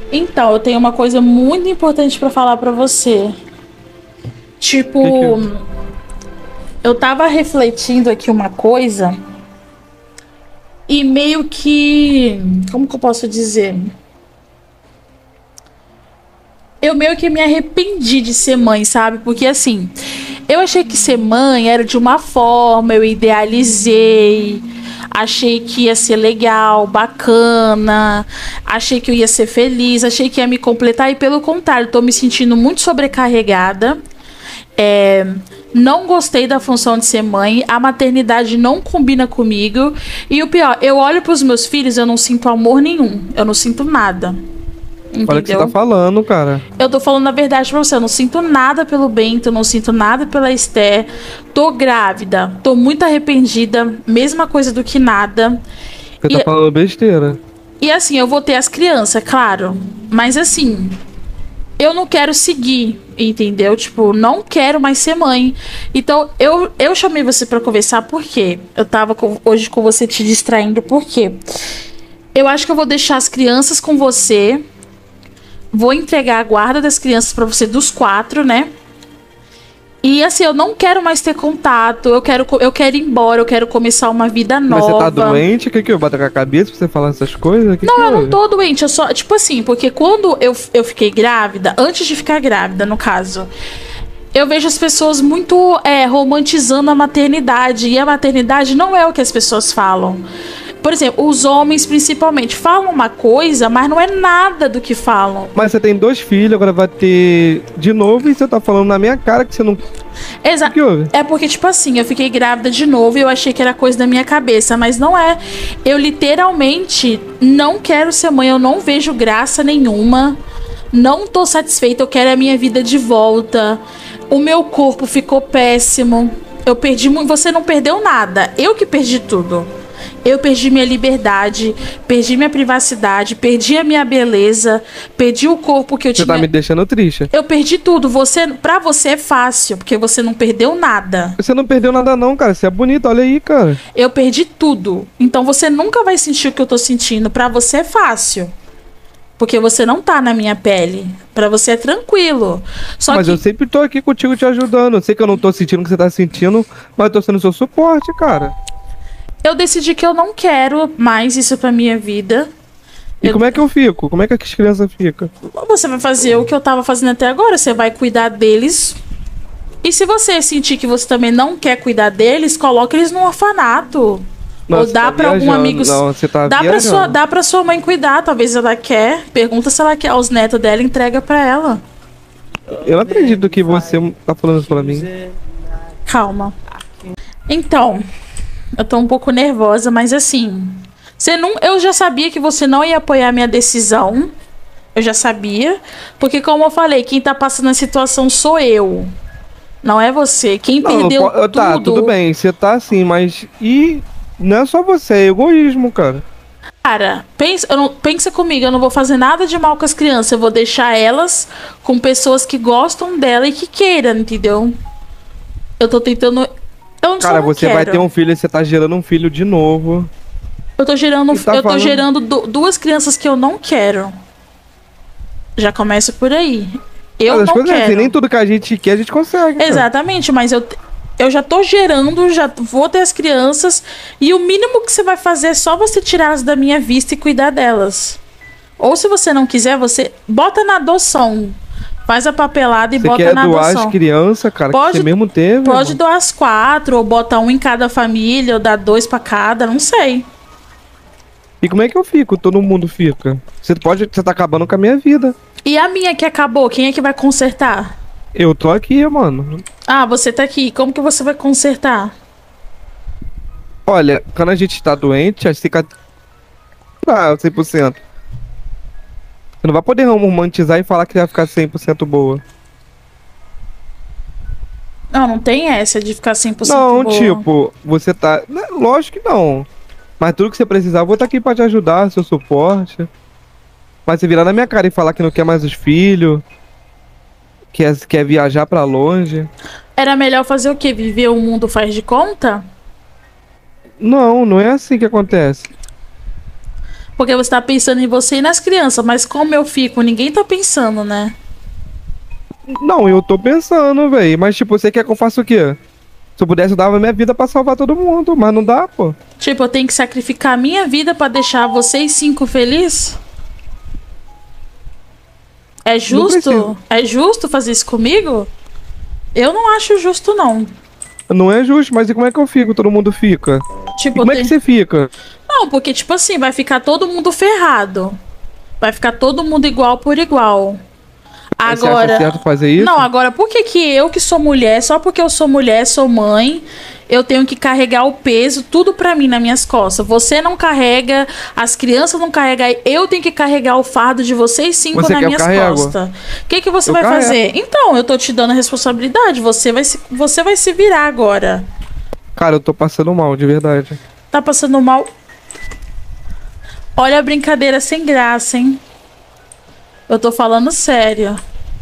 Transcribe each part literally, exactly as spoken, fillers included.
Então, eu tenho uma coisa muito importante pra falar pra você. Tipo, Que que... eu tava refletindo aqui uma coisa e meio que, como que eu posso dizer? Eu meio que me arrependi de ser mãe, sabe? Porque assim, eu achei que ser mãe era de uma forma, eu idealizei, achei que ia ser legal, bacana, achei que eu ia ser feliz, achei que ia me completar e pelo contrário, tô me sentindo muito sobrecarregada. É, não gostei da função de ser mãe, a maternidade não combina comigo e o pior, eu olho pros meus filhos, eu não sinto amor nenhum, eu não sinto nada. Olha o que você Entendeu? tá falando, cara. Eu tô falando a verdade pra você. Eu não sinto nada pelo Bento, eu não sinto nada pela Esther. Tô grávida, tô muito arrependida. Mesma coisa do que nada. Você E, tá falando besteira. e assim, eu vou ter as crianças, claro. Mas assim, eu não quero seguir, entendeu? Tipo, não quero mais ser mãe. Então, eu, eu chamei você pra conversar porque eu tava com, hoje com você te distraindo. Por quê? Eu acho que eu vou deixar as crianças com você. Vou entregar a guarda das crianças pra você, dos quatro, né? E assim, eu não quero mais ter contato. Eu quero, eu quero ir embora, eu quero começar uma vida Mas nova. você tá doente? O que que eu bato com a cabeça pra você falar essas coisas? Que Não, que eu não houve? tô doente. Eu só, tipo assim, porque quando eu, eu fiquei grávida, antes de ficar grávida, no caso, eu vejo as pessoas muito é, romantizando a maternidade. E a maternidade não é o que as pessoas falam. Por exemplo, os homens principalmente falam uma coisa, mas não é nada do que falam. Mas você tem dois filhos, agora vai ter de novo e você tá falando na minha cara que você não... Exato. O que houve? É porque, tipo assim, eu fiquei grávida de novo e eu achei que era coisa da minha cabeça, mas não é. Eu literalmente não quero ser mãe, eu não vejo graça nenhuma. Não tô satisfeita, eu quero a minha vida de volta. O meu corpo ficou péssimo. Eu perdi muito. Você não perdeu nada. Eu que perdi tudo. Eu perdi minha liberdade, perdi minha privacidade, perdi a minha beleza, perdi o corpo que eu Você tinha. tá me deixando triste. Eu perdi tudo. Você, pra você é fácil, porque você não perdeu nada. Você não perdeu nada não, cara. Você é bonito, olha aí, cara. Eu perdi tudo. Então você nunca vai sentir o que eu tô sentindo. Pra você é fácil. Porque você não tá na minha pele. Pra você é tranquilo. Só Mas que eu sempre tô aqui contigo te ajudando. Eu sei que eu não tô sentindo o que você tá sentindo, mas eu tô sendo seu suporte, cara. eu decidi que eu não quero mais isso pra minha vida. E Eu- como é que eu fico? Como é que as crianças ficam? Você vai fazer o que eu tava fazendo até agora. Você vai cuidar deles. E se você sentir que você também não quer cuidar deles, coloque eles num orfanato. Não, Ou você dá tá pra algum viajando. amigo. Não, você tá dá, pra sua, viajando. dá pra sua mãe cuidar. Talvez ela quer. Pergunta se ela quer os netos dela, entrega pra ela. Eu não acredito que você tá falando isso pra mim. Calma. Então, eu tô um pouco nervosa, mas assim. Você não, eu já sabia que você não ia apoiar a minha decisão. Eu já sabia. Porque, como eu falei, quem tá passando a situação sou eu. Não é você. Quem Não, perdeu po- tudo. tá, tudo bem, você tá assim, mas e não é só você, é egoísmo, cara. Cara, pensa, eu não, pensa comigo, eu não vou fazer nada de mal com as crianças. Eu vou deixar elas com pessoas que gostam dela e que queiram, entendeu? Eu tô tentando. Eu não Cara, só não você vai quero. ter um filho e você tá gerando um filho de novo. Eu tô gerando, E tá eu tô falando- gerando du- duas crianças que eu não quero. Já começa por aí. Eu Mas as não coisas é quero. assim, nem tudo que a gente quer a gente consegue. cara. Exatamente, mas eu, eu já tô gerando, já vou ter as crianças. E o mínimo que você vai fazer é só você tirá-las da minha vista e cuidar delas. Ou se você não quiser, você bota na adoção. Faz a papelada e Você bota quer na doar adoção. as crianças, cara, Pode- que você mesmo teve. Pode mano. doar as quatro, ou bota um em cada família, ou dar dois pra cada, não sei. E como é que eu fico? Todo mundo fica. Você pode, você tá acabando com a minha vida. E a minha que acabou, quem é que vai consertar? Eu tô aqui, mano. Ah, você tá aqui, como que você vai consertar? Olha, quando a gente tá doente, a cicatriz tá cem por cento. Você não vai poder romantizar e falar que vai ficar cem por cento boa. Não, não tem essa de ficar cem por cento Não, boa. tipo, você tá... né, lógico que não. Mas tudo que você precisar, eu vou estar aqui pra te ajudar, seu suporte. Mas você virar na minha cara e falar que não quer mais os filhos, quer, quer viajar pra longe. Era melhor fazer o quê? Viver o mundo faz de conta? Não, não é assim que acontece. Porque você tá pensando em você e nas crianças, mas como eu fico, ninguém tá pensando, né? Não, eu tô pensando, velho. Mas, tipo, você quer que eu faça o quê? Se eu pudesse, eu dava minha vida pra salvar todo mundo, mas não dá, pô. Tipo, eu tenho que sacrificar a minha vida pra deixar vocês cinco felizes? É justo? É justo fazer isso comigo? Eu não acho justo, não. Não é justo, mas e como é que eu fico? Todo mundo fica. Tipo, E como é tem- que você fica? Não, porque, tipo assim, vai ficar todo mundo ferrado. Vai ficar todo mundo igual por igual. Aí você acha Agora. certo fazer isso? Não, agora, por que que eu que sou mulher, só porque eu sou mulher, sou mãe, eu tenho que carregar o peso, tudo pra mim nas minhas costas? Você não carrega, as crianças não carregam, eu tenho que carregar o fardo de vocês cinco Você nas quer eu minhas carrego? costas. O que que você Eu vai carrego. fazer? Então, eu tô te dando a responsabilidade, você vai se, você vai se virar agora. Cara, eu tô passando mal, de verdade. Tá passando mal? Olha a brincadeira sem graça, hein? Eu tô falando sério.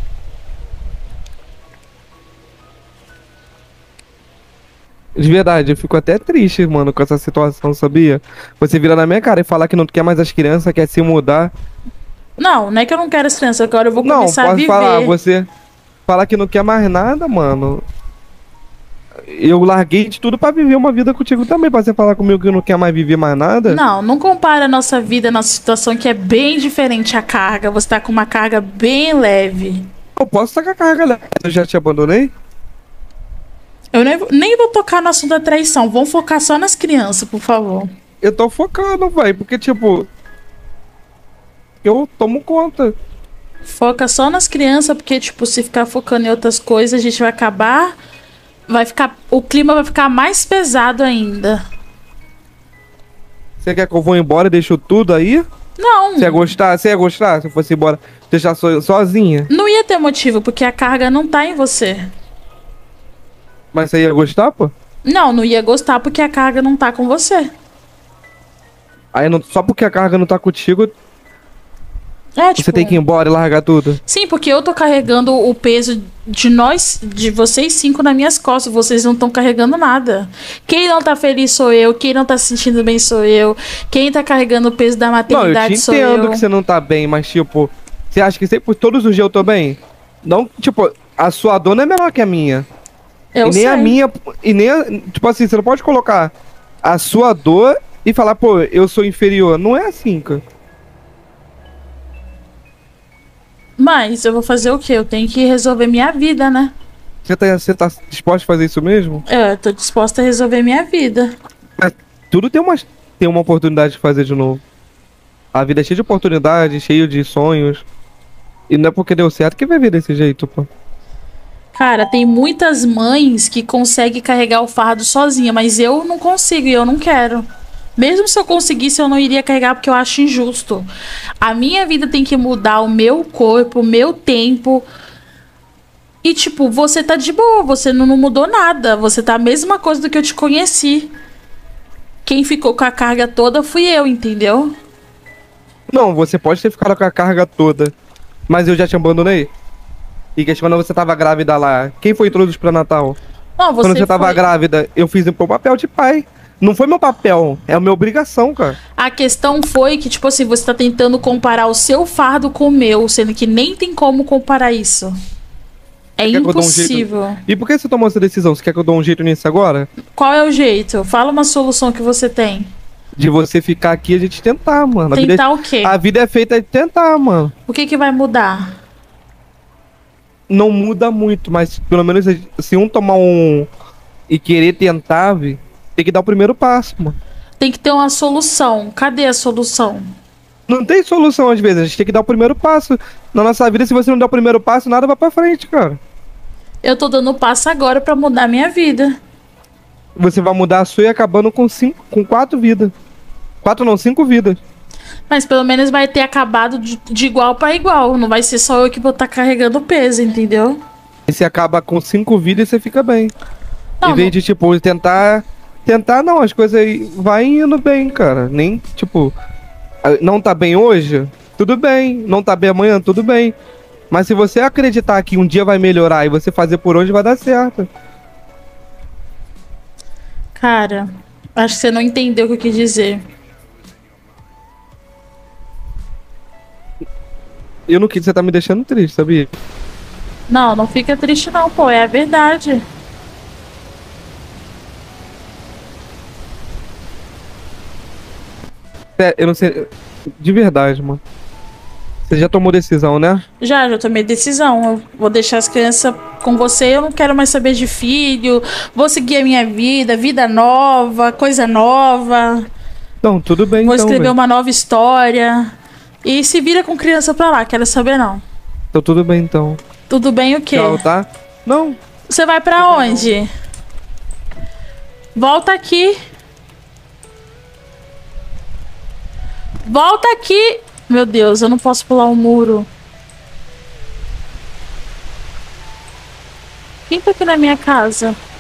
De verdade, eu fico até triste, mano, com essa situação, sabia? Você virar na minha cara e falar que não quer mais as crianças, quer se mudar. Não, não é que eu não quero as crianças, agora eu vou Não, começar a pode viver. falar, você falar que não quer mais nada, mano. Eu larguei de tudo pra viver uma vida contigo também, pra você falar comigo que não quer mais viver mais nada. Não, não compara a nossa vida, a nossa situação, que é bem diferente a carga. Você tá com uma carga bem leve. Eu posso estar com a carga leve. Eu já te abandonei? Eu nem, nem vou tocar no assunto da traição. Vamos focar só nas crianças, por favor. Eu tô focando, velho, porque, tipo, eu tomo conta. Foca só nas crianças, porque, tipo, se ficar focando em outras coisas, a gente vai acabar. Vai ficar. O clima vai ficar mais pesado ainda. Você quer que eu vou embora e deixo tudo aí? Não. Você ia gostar? Você ia gostar se eu fosse embora, deixar so, sozinha? Não ia ter motivo, porque a carga não tá em você. Mas você ia gostar, pô? Não, não ia gostar porque a carga não tá com você. Aí não, só porque a carga não tá contigo, É, tipo. você tem que ir embora e largar tudo. Sim, porque eu tô carregando o peso de nós, de vocês cinco nas minhas costas. Vocês não estão carregando nada. Quem não tá feliz sou eu. Quem não tá se sentindo bem sou eu. Quem tá carregando o peso da Não, eu maternidade te sou entendo eu. que você não tá bem, mas tipo, você acha que sempre, todos os dias eu tô bem? Não, tipo, a sua dor não é menor que a minha. Eu e nem sei. a minha, e nem a, tipo assim, você não pode colocar a sua dor e falar, pô, eu sou inferior. Não é assim, cara. Mas eu vou fazer o quê? Eu tenho que resolver minha vida, né? Você tá, você tá disposto a fazer isso mesmo? Eu tô disposta a resolver minha vida. Mas tudo tem uma, tem uma oportunidade de fazer de novo. A vida é cheia de oportunidades, cheia de sonhos. E não é porque deu certo que vai ver desse jeito, pô. Cara, tem muitas mães que conseguem carregar o fardo sozinha, mas eu não consigo e eu não quero. Mesmo se eu conseguisse, eu não iria carregar porque eu acho injusto. A minha vida tem que mudar, o meu corpo, o meu tempo. E, tipo, você tá de boa, você não, não mudou nada. Você tá a mesma coisa do que eu te conheci. Quem ficou com a carga toda fui eu, entendeu? Não, você pode ter ficado com a carga toda, mas eu já te abandonei. E que quando você tava grávida lá, quem foi introduz pra Natal? Não, você Quando você tava foi- grávida, eu fiz o meu papel de pai. Não foi meu papel, é a minha obrigação, cara. A questão foi que, tipo assim, você tá tentando comparar o seu fardo com o meu, sendo que nem tem como comparar isso. É Quer que eu dou um impossível. jeito? E por que você tomou essa decisão? Você quer que eu dou um jeito nisso agora? Qual é o jeito? Fala uma solução que você tem. De você ficar aqui e a gente tentar, mano. A vida, Tentar é... o quê? a vida é feita de tentar, mano. O que que vai mudar? Não muda muito, mas pelo menos se um tomar um e querer tentar, vi, tem que dar o primeiro passo, mano. Tem que ter uma solução. Cadê a solução? Não tem solução às vezes, a gente tem que dar o primeiro passo. Na nossa vida, se você não der o primeiro passo, nada vai pra frente, cara. Eu tô dando passo agora pra mudar minha vida. Você vai mudar a sua e acabando com cinco, com quatro vidas. Quatro não, cinco vidas. Mas pelo menos vai ter acabado de, de igual pra igual. Não vai ser só eu que vou estar carregando o peso, entendeu? E você acaba com cinco vidas e você fica bem. Não, em vez não- de, tipo, tentar. Tentar não, as coisas aí vai indo bem, cara. Nem, tipo. ah, Não tá bem hoje? Tudo bem. Não tá bem amanhã? Tudo bem. Mas se você acreditar que um dia vai melhorar e você fazer por onde, vai dar certo. Cara, acho que você não entendeu o que eu quis dizer. Eu não quis, você tá me deixando triste, sabia? Não, não fica triste não, pô. É a verdade. É, eu não sei. De verdade, mano. Você já tomou decisão, né? Já, já tomei decisão. Eu vou deixar as crianças com você. Eu não quero mais saber de filho. Vou seguir a minha vida, vida nova, coisa nova. Então, tudo bem, Vou então, escrever velho. uma nova história. E se vira com criança pra lá, quero saber não. Então, tudo bem, então. Tudo bem o quê? Tchau, tá? Não. Você vai pra onde? Volta aqui. Volta aqui. Meu Deus, eu não posso pular um muro. Quem tá aqui na minha casa?